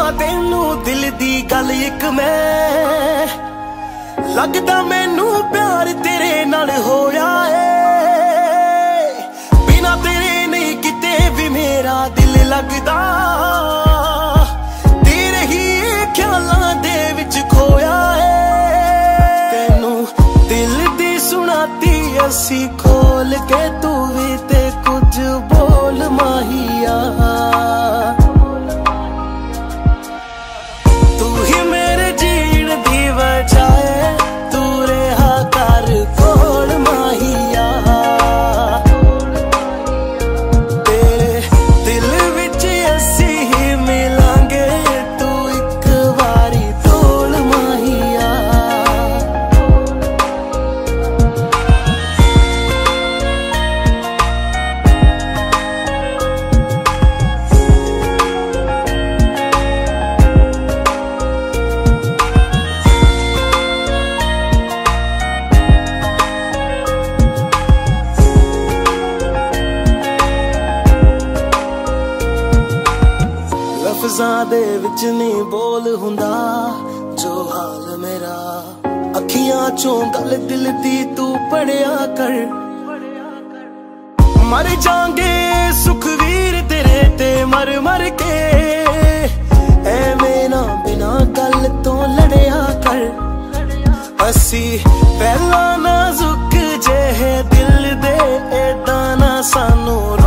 तेनू दिल दी गल एक मैं लगदा मैनू प्यार तेरे नाल होया है। बिना तेरे नहीं किते भी मेरा दिल लगदा, तेरे ही ख्यालां दे विच खोया है। तेनू दिल दी सुनाती असी खोल के, तू भी ते कुछ बोल माहिया। तू ही मेरे जीण दी वजह है, तू रहा कर कोल माहिया। तेरे दिल विच असी ही मिलांगे, तू एक बारी तोल माहिया। लफ्ज़ां दे विच नहीं बोल हुंदा जो हाल मेरा, अखियां चों गल दिल दी तू पढ़िया कर। मर जांगे सुखवीर तेरे ते मर मर के, ऐवें ना बिना गल तो लड़िया कर। असी पहला नाजुक जे दिल दे, एदा ना सानू